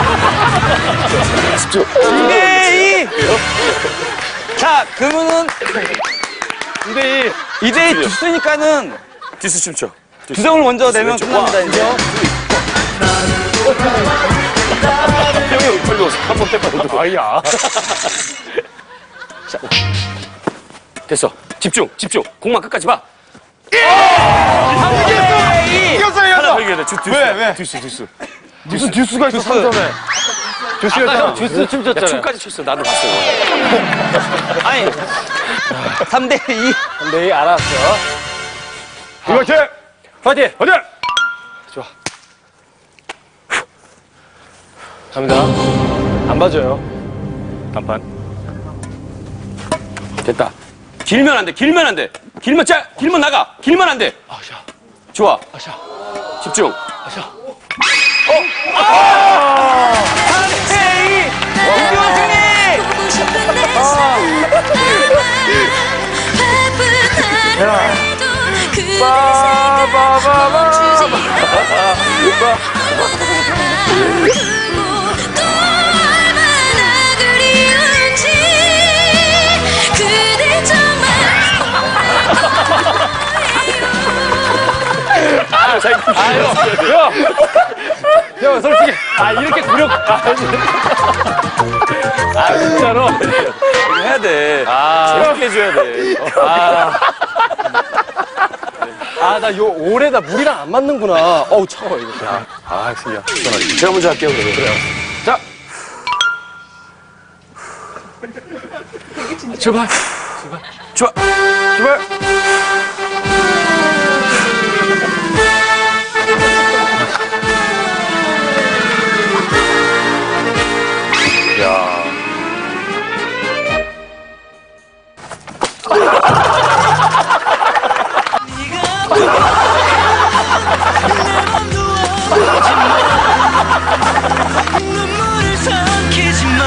집중. 2대2. 자, 그러면은 2대2 듀스니까는 듀스 춤춰. 두성을 먼저 내면 끝납니다, 이제. 형이 빨리 와서 한번 해봐. 아야. 자, 됐어. 집중, 집중. 공만 끝까지 봐. 3대2. 이겼어요, 하나 이겼어. 더 이겨야 돼. 듀스. 왜? 듀스. 무슨 듀스가 있어, 3점에. 듀스가 듀스 춤췄잖아요. 춤까지 췄어. 나도 봤어. 아니, 3대2. 3대2 알았어. 이렇게. 파이팅! 파이팅! 좋아. 갑니다. 안 봐줘요. 단판. 됐다. 길면 안 돼. 길면 안 돼. 길면 나가. 길면 안 돼. 아샤. 좋아. 아샤. 집중. 아샤. 3대2. 이기원 승리. 형, 솔직히. 이렇게 굴욕. 진짜로. 해야 돼. 재밌게 해줘야 돼. 나 올해다 물이랑 안 맞는구나. 어우, 차가워, 이거. 승희야. 제가 먼저 할게요, 그래요. 자. 출발. 좋아. 출발. 눈물을 삼키지만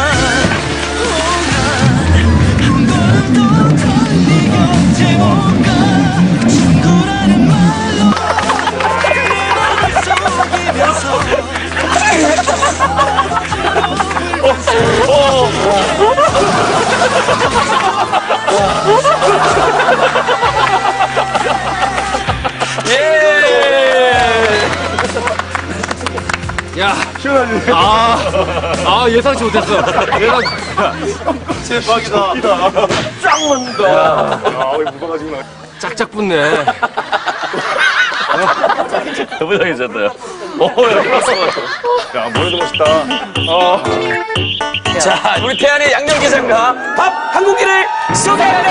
한 걸음 더네 곁에 못 가. 친구라는 말로 내 맘을 속이면서 야, 시원하지? 예상치 못했어. 대박이다. 쫙 맞는다. 우리 묻어가지고 짝짝 붙네. 너무 잘해줬어요. 여기 왔어. 야, 머리도 멋있다. 자, 우리 태안의 양념게장과 밥 한 공기를 쏟아내라!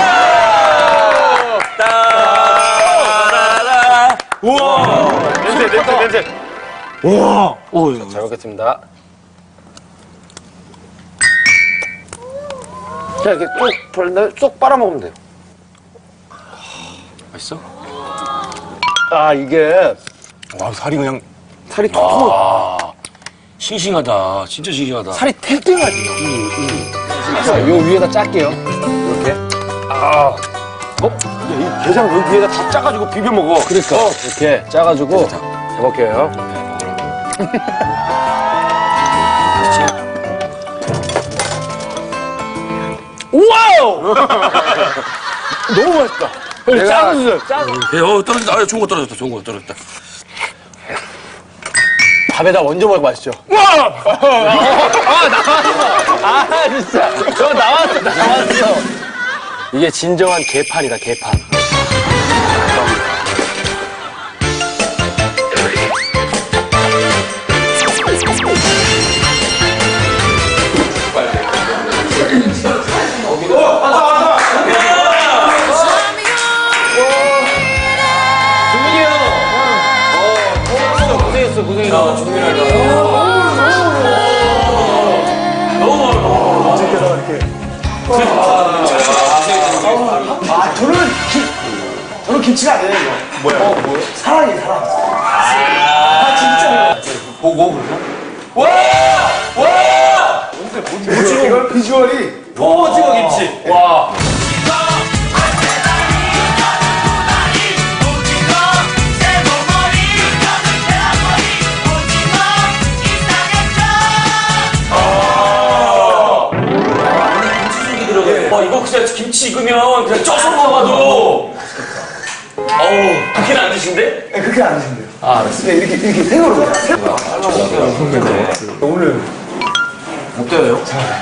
따라라. 우와! 냄새. 우와! 잘 먹겠습니다. 자, 이렇게 쏙 빨아먹으면 돼요. 맛있어? 이게. 살이 그냥. 살이 톡톡. 싱싱하다. 진짜 싱싱하다. 살이 탱탱하지. 자, 요 위에다 짤게요. 이렇게. 이 게장 여기 위에다 다 짜가지고 비벼 먹어. 그러니까. 이렇게 짜가지고. 해볼게요. 와우! 너무 맛있다. 떨어졌다. 좋은 거 떨어졌다. 밥에다 얹어 먹으면 맛있죠. 진짜. 저 나왔어. 이게 진정한 개판이다, 개판. 저는 김치가 아니에요, 이거. 뭐야? 사랑이 사랑. 진짜. 보고 그러면? 이거 비주얼이. 오징어 김치. 와. 이거 그냥 김치 익으면 그냥 쪄서 먹어도. 어우, 그렇게는 안 드신데? 네, 그렇게 안 드신대요. 아, 알았어. 네, 이렇게 생으로 그냥. 오늘. 어때요?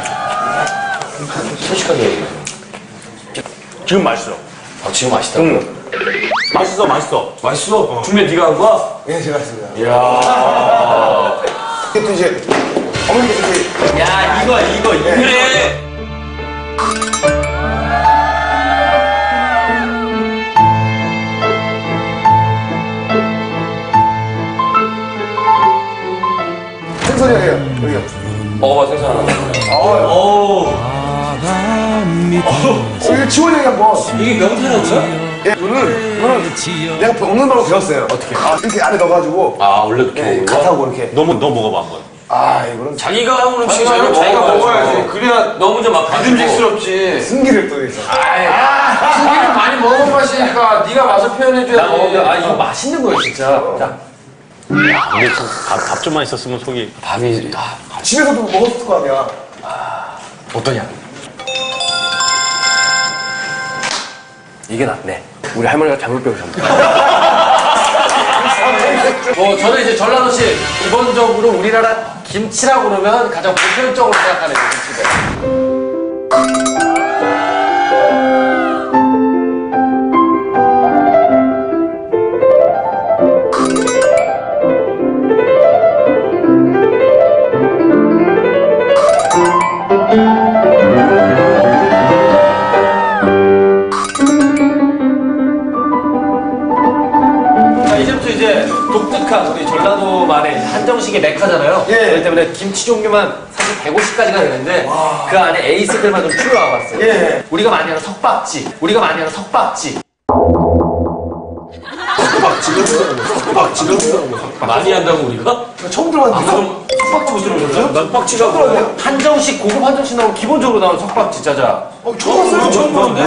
솔직하게 얘기해. 지금 맛있어. 지금 맛있다. 맛있어, 맛있어. 맛있어? 준비 네가 한 거야? 네, 제가 했습니다. 이야. 이게 또 이제, 어머니께서 이제. 야, 이거. 그래. 생선이에요, 여기요. 먹어봐, 생선. 이거 지원이 형이 한번. 이게 명태라고요? 예, 이거는 내가 먹는 방법 배웠어요. 어떻게? 아, 이렇게 안에 넣어가지고. 아, 원래 그렇게 먹는 거야? 갓하고 이렇게. 너 먹어봐, 한번. 아, 이거는 자기가 하는 음식을 자기가 먹어야지. 그래야 너무 좀 막 믿음직스럽지. 승기를 또 있어. 승기를 많이 먹은 맛이니까 네가 맛을 표현해줘야지. 나 이거 맛있는 거야 진짜. 자. 근데 밥 좀만 있었으면 속이. 밥이. 집에서도 먹었을 거 아니야. 어떠냐? 이게 낫네. 우리 할머니가 잘못 배우셨네. 저는 이제 전라도 씨 기본적으로 우리나라 김치라고 그러면 가장 보편적으로 생각하는 김치들. 이제 독특한 우리 전라도만의 한정식의 메카잖아요. 예. 그렇기 때문에 김치 종류만 사실 150가지가 되는데 그 안에 에이스들만 좀 추려와 봤어요. 예. 우리가 많이 하는 석박지. 많이 한다고 우리가? 처음 들어봤는데. 석박지 무슨 소리죠? 난 빡치가 뭐야? 한정식 고급 한정식 나오면 기본적으로 나오는 석박지 짜자. 처음 봤어요. 처음 봤는데.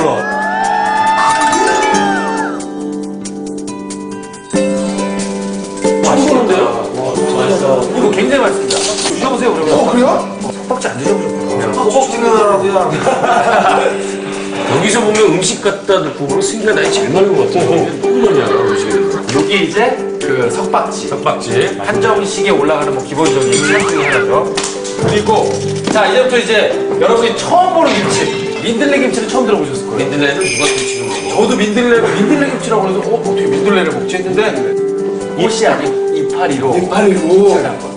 맛있는데요? 이거 굉장히 맛있습니다. 드셔보세요 그러면. 그래요? 석박지 안 드셔보셨구나. 꼭 생각나라고요. 여기서 보면 음식 갖다 놓고 보면 승기가 나이 제일 많은 것 같아. 너무 많이 알아, 음식. 여기 이제 그 석박지. 석박지. 한정식에 올라가는 뭐 기본적인 취향 중에 하나죠. 그리고 자 이제부터 이제 여러분이 처음 보는 김치 민들레 김치를 처음 들어보셨을 거예요. 민들레는 누가 김치를 먹어? 저도 민들레 김치라고 해서 어떻게 민들레를 먹지 했는데 옷이 아닌 이파리로 이파리로. 한 거.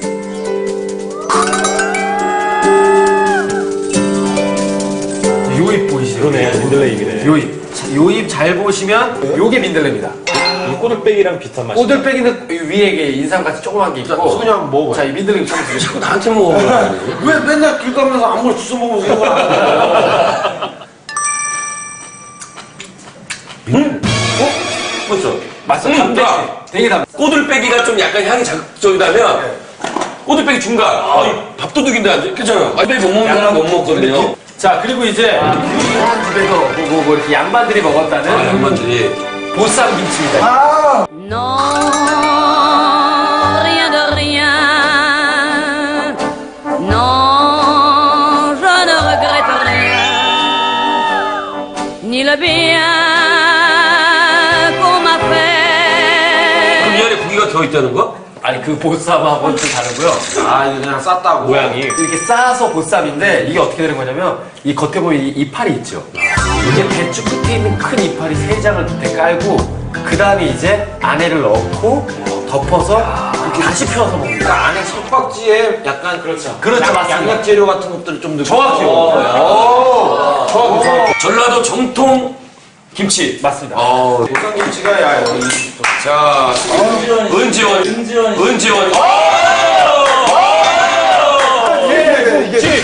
요입 보이시죠? 그러네, 민들레 입이네. 요입 잘 보시면 요게 민들레입니다. 꼬들빼기랑 비슷한 맛이. 꼬들빼기는 위에 게 인삼같이 조그만 게 있고 소냐 한번 먹어봐요. 자, 이 민들레 김치 한번 드셔보세요. 나한테 먹어봐. 왜 맨날 길 가면서 아무거나 주워 먹으면서 이런 걸 하는 거야? 맞죠? 맞어. 담백해. 되게 담백. 꼬들빼기가 좀 약간 향이 자극적이다면 꼬들빼기 중간. 밥도둑인데 안 돼. 괜찮아. 빼기 못 먹는 사람 못 먹거든요. 자, 그리고 이제 유명한 집에서 뭐 이렇게 양반들이 먹었다는 양반들이. 보쌈 김치입니다. Non, rien de rien. Non, je ne regrette rien. Ni le bien qu'on m'a fait. 그럼 이 안에 고기가 들어있다는 거? 아니, 그 보쌈하고는 좀 다르고요. 아, 이거 그냥 쌌다고. 모양이. 이렇게 싸서 보쌈인데 이게 어떻게 되는 거냐면 이 겉에 보면 이 이파리 있죠. 이게 대추 끝에 있는 큰 이파리 3장을 밑에 깔고 그 다음에 이제 안에를 넣고 덮어서 이렇게 다시 펴서 먹는 거예요. 안에 석박지에 약간 그렇죠. 그렇죠, 맞습니다. 양약 재료 같은 것들을 좀 넣고. 정확히요. 정확히. 전라도 정통 김치. 맞습니다. 보쌈김치가 야 여기. 자, 은지원. 이게.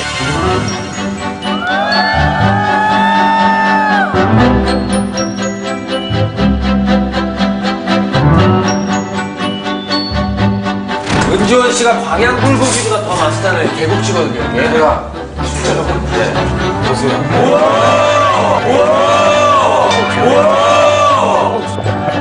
은지원 씨가 광양 불고기보다 더 맛있다는 개국지거든요. 얘가 보세요.